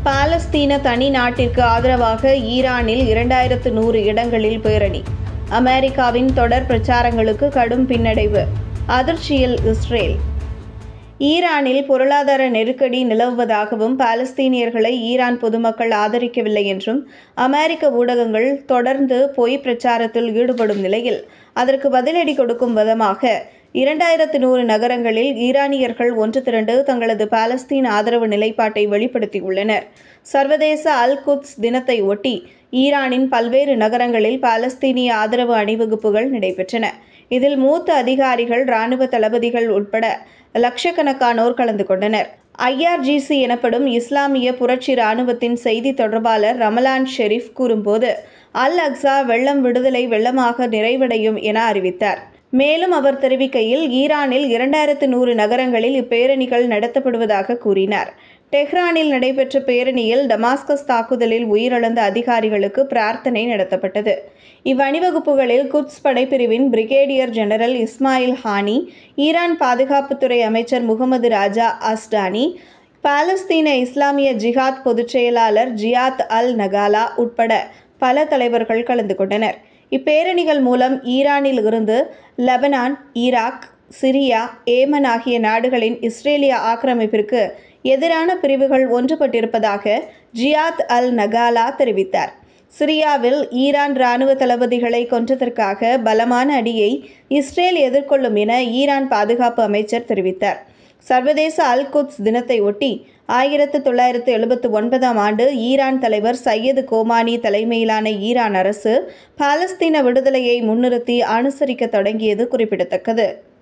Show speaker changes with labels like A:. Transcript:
A: பாலஸ்தீன தனி நாட்டிற்கு ஆதரவாக ஈரானில் 2100 இடங்களில் பேரணி. அமெரிக்காவின் தொடர் பிரச்சாரங்களுக்கு கடும் பின்னடைவு. அதிர்ச்சியில் இஸ்ரேல். ஈரானில் பொருளாதார நெருக்கடி நிலவுவதாகவும் பாலஸ்தீனியர்களை ஈரான் பொதுமக்கள் ஆதரிக்கவில்லை என்றும் அமெரிக்க ஊடகங்கள் தொடர்ந்து பொய் பிரச்சாரத்தில் ஈடுபடும் நிலையில் அதற்கு பதிலடி கொடுக்கும் விதமாக 2100 நகரங்களில் ஈரானியர்கள் ஒன்று திரண்டு தங்களது பாலஸ்தீன் ஆதரவு நிலைப்பாட்டை வெளிப்படுத்தியுள்ளனர். சர்வதேச அல் குத்ஸ் தினத்தை ஒட்டி ஈரானின் பல்வேறு நகரங்களில் பாலஸ்தீனிய ஆதரவு அணிவகுப்புகள் நடைபெற்றன. இதில் மூத்த அதிகாரிகள், இராணுவ தளபதிகள் உட்பட லட்சக்கணக்கானோர் கலந்து கொண்டனர். IRGC எனப்படும் இஸ்லாமிய புரட்சி இராணுவத்தின் செய்தி தொடர்பாளர் ரமலான் ஷெரீப் கூறும்போது, அல் அக்ஸா வெள்ளம் விடுதலை வெள்ளமாக நிறைவடையும் என அறிவித்தார். மேலும் அவர் தெரிவிக்கையில், ஈரானில் 2100 நகரங்களில் இப்பேரணிகள் நடத்தப்படுவதாக கூறினார். டெஹ்ரானில் நடைபெற்ற பேரணியில் டமாஸ்கஸ் தாக்குதலில் உயிரிழந்த அதிகாரிகளுக்கு பிரார்த்தனை நடத்தப்பட்டது. இவ்வணிவகுப்புகளில் குத்ஸ் படைப்பிரிவின் brigadier general Ismail Qaani, Iran பாதுகாப்புத்துறை அமைச்சர் முகமது ராஜா அஸ்டானி, பாலஸ்தீன இஸ்லாமிய ஜிஹாத் பொதுச் செயலாளர் ஜியாத் அல் நகாலா உட்பட பல தலைவர்கள் கலந்து கொண்டனர். இப்பேரணிகள் மூலம் ஈரானில் இருந்து லெபனான், ஈராக், சிரியா, ஏமன் ஆகிய நாடுகளின் இஸ்ரேலிய ஆக்கிரமிப்பிற்கு எதிரான பிரிவுகள் ஒன்றுபட்டிருப்பதாக ஜியாத் அல் நகாலா தெரிவித்தார். சிரியாவில் ஈரான் இராணுவ தளபதிகளை கொன்றதற்காக பலமான அடியை இஸ்ரேல் எதிர்கொள்ளும் என ஈரான் பாதுகாப்பு அமைச்சர் தெரிவித்தார். சர்வதேச அல் குத்ஸ் தினத்தை ஒட்டி 1979ஆம் ஆண்டு ஈரான் தலைவர் சையது கோமானி தலைமையிலான ஈரான் அரசு பாலஸ்தீன விடுதலையை முன்னிறுத்தி அனுசரிக்க தொடங்கியது குறிப்பிடத்தக்கது.